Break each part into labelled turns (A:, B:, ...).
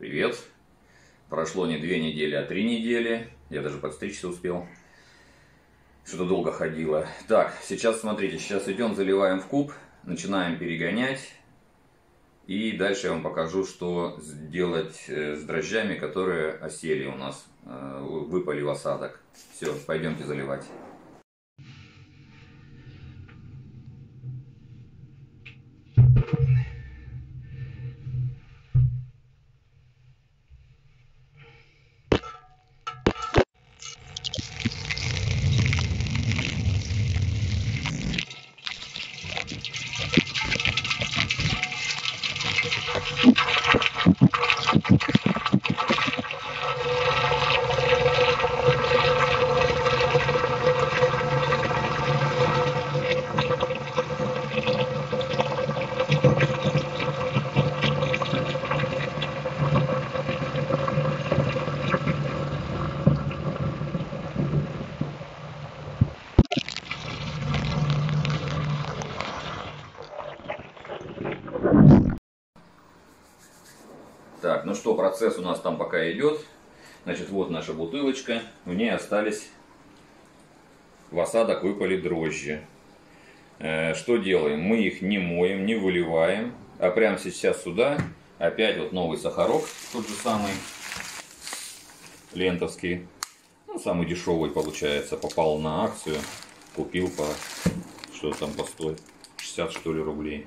A: Привет! Прошло не 2 недели, а 3 недели. Я даже подстричься успел. Что-то долго ходило. Так, сейчас смотрите, сейчас идем, заливаем в куб, начинаем перегонять. И дальше я вам покажу, что сделать с дрожжами, которые осели у нас, выпали в осадок. Все, пойдемте заливать. Так, ну что, процесс у нас там пока идет. Значит, вот наша бутылочка. В ней остались, в осадок выпали дрожжи. Что делаем? Мы их не моем, не выливаем, а прямо сейчас сюда опять вот новый сахарок, тот же самый, лентовский. Ну, самый дешевый получается, попал на акцию, купил по, что там по 160 что ли рублей.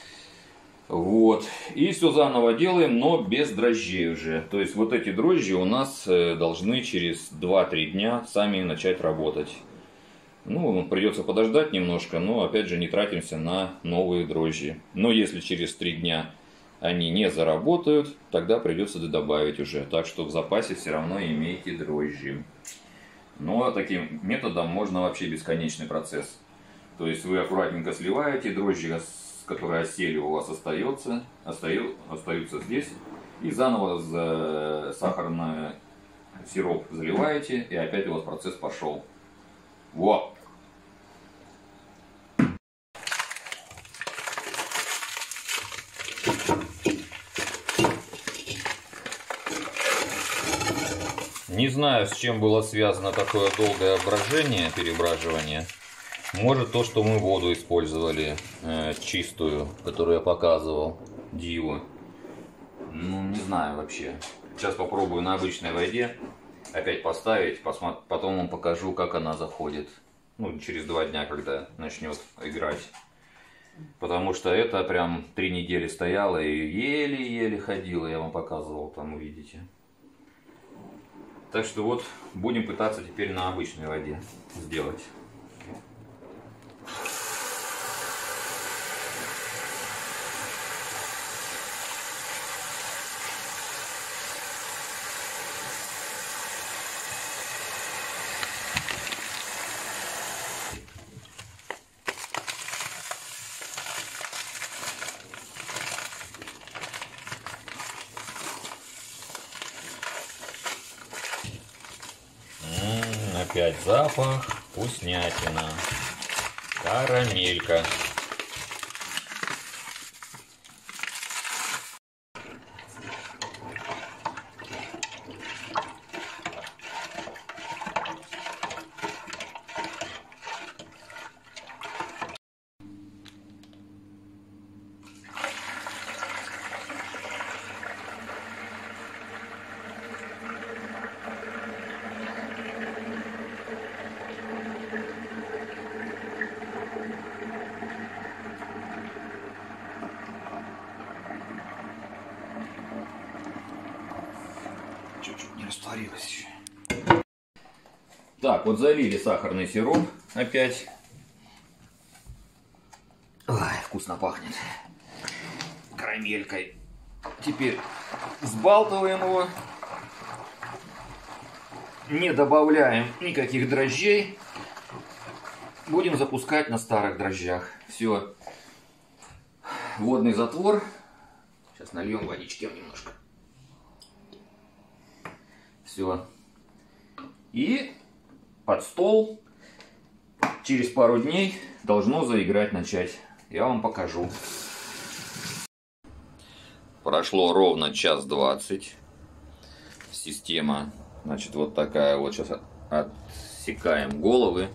A: Вот, и все заново делаем, но без дрожжей уже. То есть вот эти дрожжи у нас должны через 2-3 дня сами начать работать. Ну, придется подождать немножко, но опять же не тратимся на новые дрожжи. Но если через 3 дня они не заработают, тогда придется добавить уже. Так что в запасе все равно имейте дрожжи. Но таким методом можно вообще бесконечный процесс. То есть вы аккуратненько сливаете, дрожжи, которые осели, у вас остаются здесь. И заново сахарный сироп заливаете, и опять у вас процесс пошел. Вот. Не знаю, с чем было связано такое долгое брожение, перебраживание. Может, то, что мы воду использовали чистую, которую я показывал, Диву. Ну, не знаю вообще. Сейчас попробую на обычной воде опять поставить, потом вам покажу, как она заходит. Ну, через 2 дня, когда начнет играть. Потому что это прям 3 недели стояло и еле-еле ходила, я вам показывал, там увидите. Так что вот, будем пытаться теперь на обычной воде сделать. Опять запах, вкуснятина, карамелька. Чуть-чуть не растворилось еще. Так, вот залили сахарный сироп опять. Ой, вкусно пахнет. Карамелькой. Теперь взбалтываем его. Не добавляем никаких дрожжей. Будем запускать на старых дрожжах. Все. Водный затвор. Сейчас нальем водички немножко. Все. И под стол через пару дней должно заиграть начать. Я вам покажу. Прошло ровно час 20. Система, значит, вот такая вот. Сейчас отсекаем головы.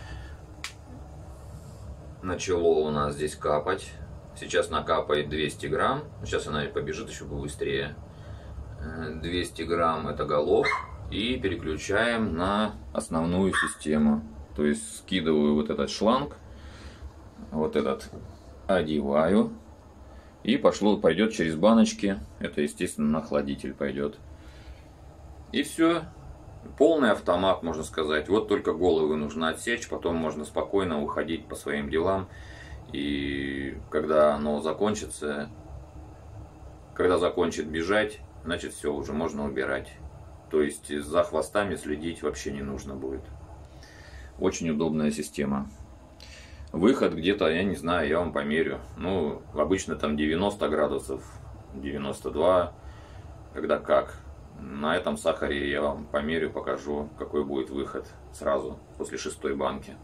A: Начало у нас здесь капать. Сейчас накапает 200 грамм. Сейчас она побежит еще побыстрее. 200 грамм это голов. И переключаем на основную систему. То есть скидываю вот этот шланг. Вот этот одеваю. И пойдет через баночки. Это, естественно, на охладитель пойдет. И все. Полный автомат, можно сказать. Вот только головы нужно отсечь. Потом можно спокойно уходить по своим делам. И когда оно закончится, когда закончит бежать, значит все, уже можно убирать. То есть за хвостами следить вообще не нужно будет. Очень удобная система. Выход где-то, я не знаю, я вам померю. Ну, обычно там 90 градусов, 92, когда как. На этом сахаре я вам померю, покажу, какой будет выход сразу после 6-й банки.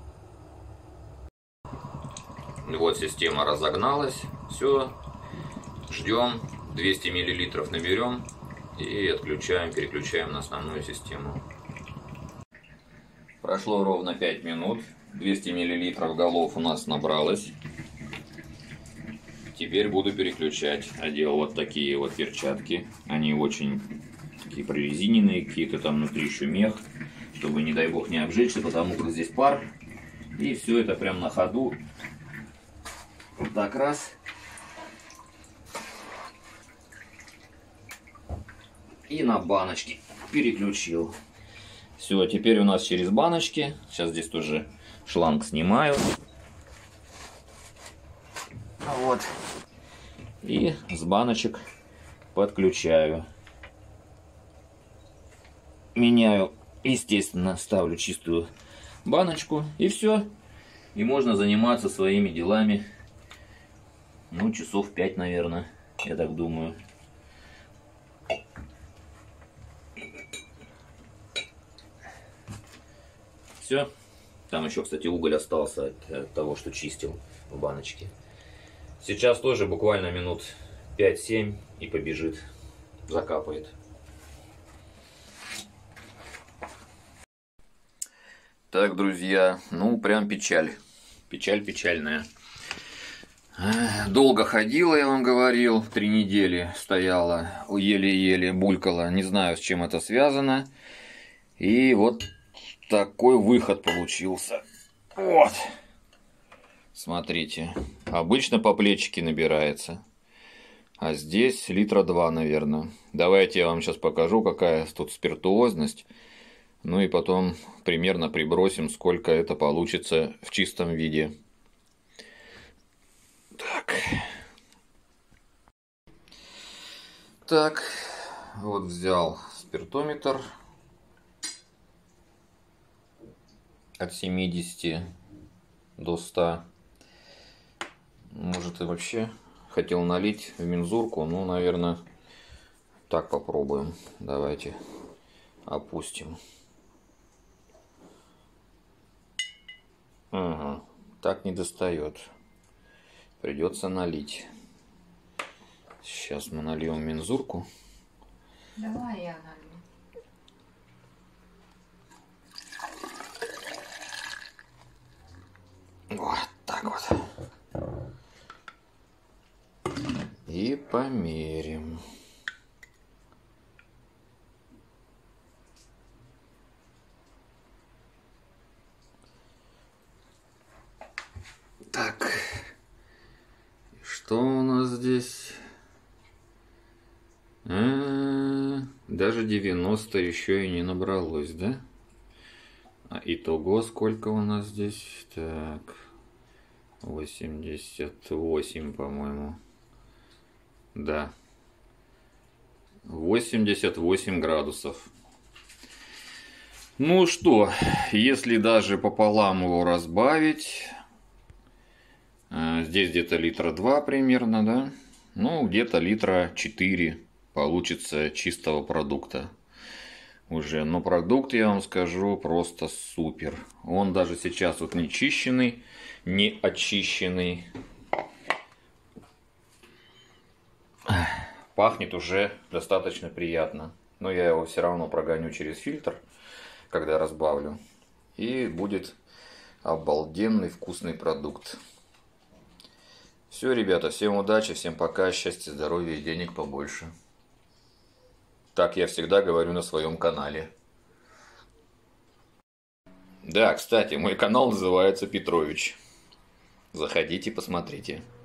A: Вот система разогналась. Все. Ждем. 200 мл наберем. И отключаем, переключаем на основную систему. Прошло ровно 5 минут. 200 мл голов у нас набралось. Теперь буду переключать. Одел вот такие вот перчатки. Они очень такие прорезиненные. Какие-то там внутри еще мех. Чтобы, не дай бог, не обжечься, потому как здесь пар. И все это прям на ходу. Вот так раз. И на баночки переключил. Все, теперь у нас через баночки. Сейчас здесь тоже шланг снимаю. Вот. И с баночек подключаю. Меняю, естественно, ставлю чистую баночку. И все. И можно заниматься своими делами. Ну, часов 5, наверное, я так думаю. Все. Там еще, кстати, уголь остался от того, что чистил в баночке. Сейчас тоже буквально минут 5-7 и побежит, закапает. Так, друзья, ну прям печаль. Печаль печальная. Долго ходила, я вам говорил, 3 недели стояла, еле-еле булькала, не знаю, с чем это связано. И вот такой выход получился. Вот. Смотрите, обычно по плечике набирается, а здесь литра 2, наверное. Давайте я вам сейчас покажу, какая тут спиртуозность. Ну и потом примерно прибросим, сколько это получится в чистом виде. Так, вот взял спиртометр от 70 до 100. Может, и вообще хотел налить в мензурку, ну, наверное, так попробуем. Давайте опустим. Ага, так не достает. Придется налить. Сейчас мы нальем мензурку.
B: Давай я налью.
A: Вот так вот. И померим. Так. Что у нас здесь? Даже 90 еще и не набралось, да? А итого сколько у нас здесь? Так, 88, по-моему. Да. 88 градусов. Ну что, если даже пополам его разбавить, здесь где-то литра 2 примерно, да? Ну, где-то литра 4 получится чистого продукта уже. Но продукт, я вам скажу, просто супер. Он даже сейчас вот не чищенный, не очищенный. пахнет уже достаточно приятно. Но я его все равно прогоню через фильтр, когда разбавлю. И будет обалденный вкусный продукт. Все, ребята, всем удачи, всем пока, счастья, здоровья и денег побольше. Так я всегда говорю на своем канале. Да, кстати, мой канал называется Петрович. Заходите, посмотрите.